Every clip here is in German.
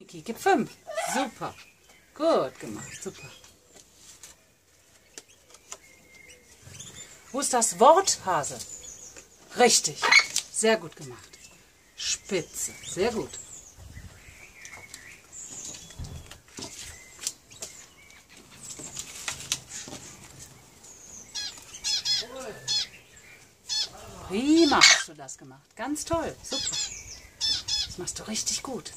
Mickey. Gib 5. Super. Gut gemacht. Super. Wo ist das Wort Hase? Richtig. Sehr gut gemacht. Spitze. Sehr gut. Prima hast du das gemacht. Ganz toll. Super. Das machst du richtig gut.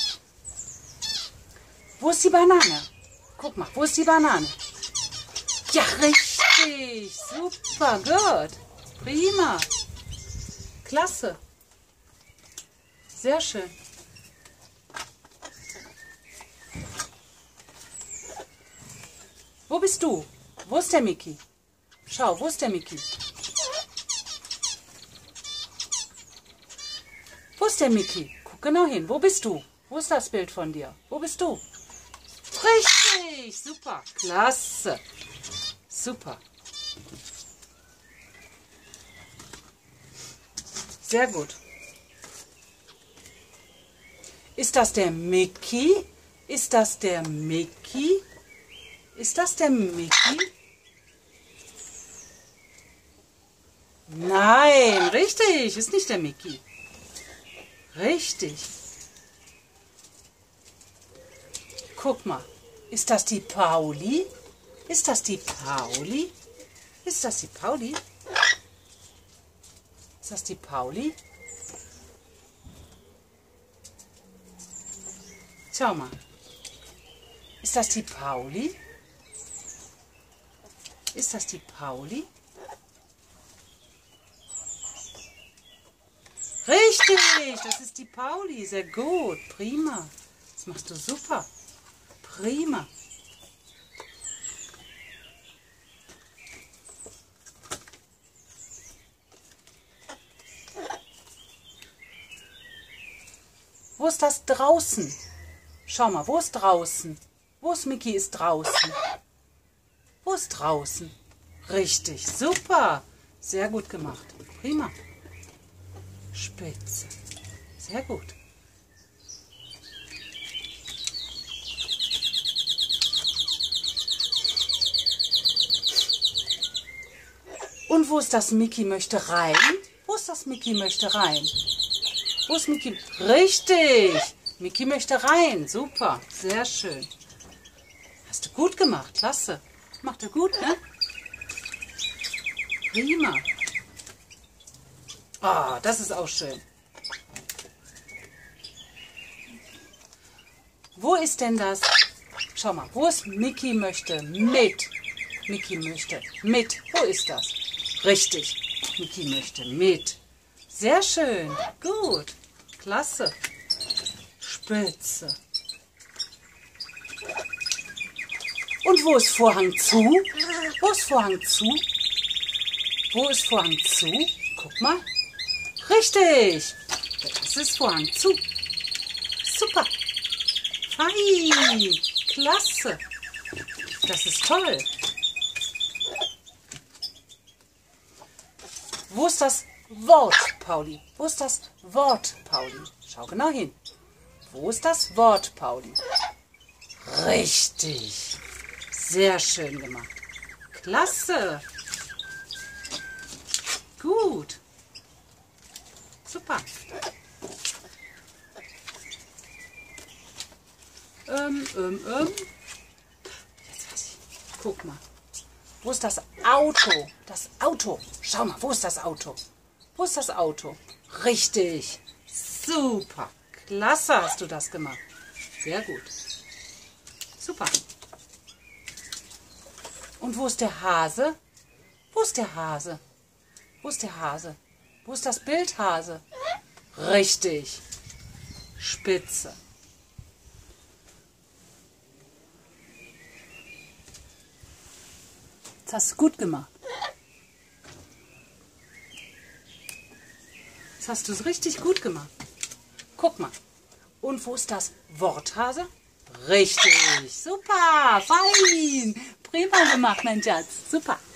Wo ist die Banane? Guck mal, wo ist die Banane? Ja, richtig. Super, gut. Prima. Klasse. Sehr schön. Wo bist du? Wo ist der Mickey? Schau, wo ist der Mickey? Wo ist der Mickey? Guck genau hin. Wo bist du? Wo ist das Bild von dir? Wo bist du? Richtig. Super. Klasse. Super. Sehr gut. Ist das der Mickey? Ist das der Mickey? Ist das der Mickey? Nein, richtig. Ist nicht der Mickey. Richtig. Guck mal. Ist das die Pauli? Ist das die Pauli? Ist das die Pauli? Ist das die Pauli? Schau mal. Ist das die Pauli? Ist das die Pauli? Richtig, das ist die Pauli. Sehr gut, prima. Das machst du super. Prima. Wo ist das draußen? Schau mal, wo ist draußen? Wo ist Mickey ist draußen? Wo ist draußen? Richtig, super. Sehr gut gemacht. Prima. Spitze. Sehr gut. Und wo ist das Mickey möchte rein? Wo ist das Mickey möchte rein? Wo ist Mickey? Richtig. Mickey möchte rein. Super. Sehr schön. Hast du gut gemacht. Klasse. Macht er gut, ne? Prima. Ah, das ist auch schön. Wo ist denn das? Schau mal, wo ist Mickey möchte mit? Mickey möchte mit. Wo ist das? Richtig. Mickey möchte mit. Sehr schön. Gut. Klasse. Spitze. Und wo ist Vorhang zu? Wo ist Vorhang zu? Wo ist Vorhang zu? Guck mal. Richtig. Das ist Vorhang zu. Super. Fein. Klasse. Das ist toll. Wo ist das Wort, Pauli? Wo ist das Wort, Pauli? Schau genau hin. Wo ist das Wort, Pauli? Richtig. Sehr schön gemacht. Klasse. Gut. Super. Jetzt weiß ich. Guck mal. Wo ist das Auto? Das Auto. Schau mal, wo ist das Auto? Wo ist das Auto? Richtig. Super. Klasse hast du das gemacht. Sehr gut. Super. Und wo ist der Hase? Wo ist der Hase? Wo ist der Hase? Wo ist das Bild Hase? Richtig. Spitze. Das hast du gut gemacht. Das hast du richtig gut gemacht. Guck mal. Und wo ist das Wort Hase? Richtig. Super. Fein. Prima gemacht, mein Schatz. Super.